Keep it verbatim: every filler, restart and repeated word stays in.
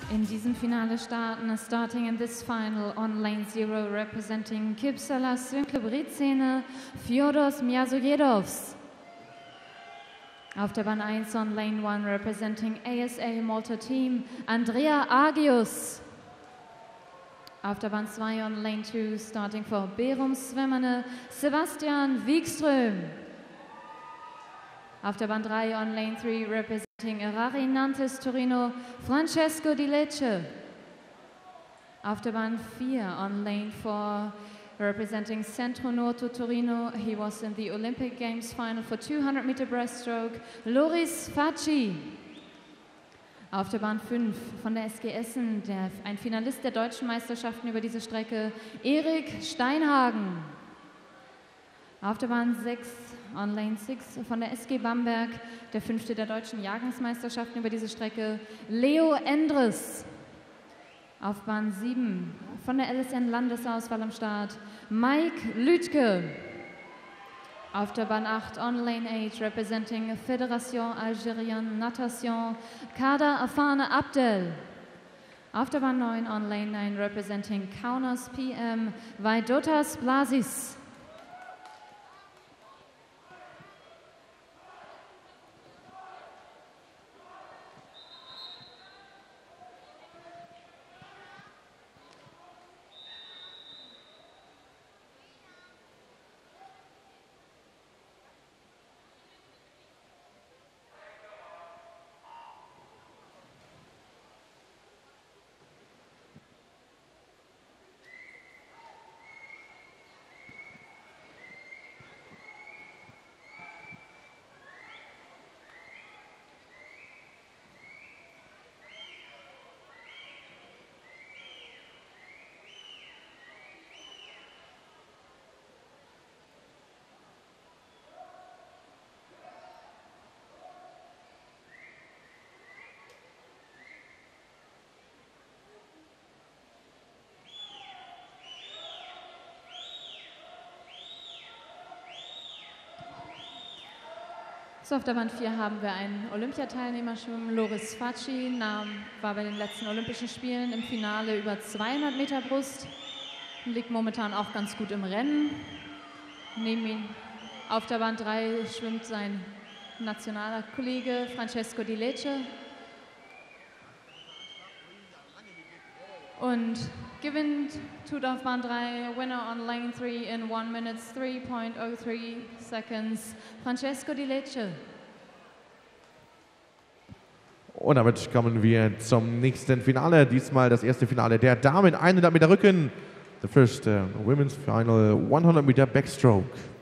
In diesem Finale starten, starting in this final on lane zero, representing Kypsala Synkle Britsene, Fyodos Myazojedovs. Auf der Bahn eins on lane one, representing A S A Malta Team, Andrea Agius. Auf der Bahn zwei on lane two, starting for Berum Svemane, Sebastian Wikström. Auf der Bahn drei on lane three, representing Erari Nantes Torino, Francesco Di Lecce. Auf der Bahn vier on lane four, representing Centro Noto Torino, he was in the Olympic Games final for two hundred meter breaststroke, Loris Facci. Auf der Bahn fünf von der S G Essen, der, ein Finalist der deutschen Meisterschaften über diese Strecke, Erik Steinhagen. Auf der Bahn sechs on lane six von der S G Bamberg, der fünfte der deutschen Jahrgangsmeisterschaften über diese Strecke, Leo Endres. Auf Bahn sieben von der L S N Landesauswahl am Start, Mike Lütke. Auf der Bahn acht on lane eight, representing Fédération Algérienne Natation, Kader Afane Abdel. Auf der Bahn neun on lane nine, representing Kaunas P M, Vaidotas Blasis. So, auf der Bahn vier haben wir einen Olympiateilnehmer schwimmen, Loris Facci, nahm, war bei den letzten Olympischen Spielen im Finale über zweihundert Meter Brust, liegt momentan auch ganz gut im Rennen. Neben ihm auf der Bahn drei schwimmt sein nationaler Kollege Francesco Di Lecce und gewinnt, tut auf Bahn drei, Winner on lane three in one minute three point oh three seconds, Francesco Di Lecce. Und damit kommen wir zum nächsten Finale. Diesmal das erste Finale der Damen. hundert Meter Rücken. The first uh, women's final hundred meter backstroke.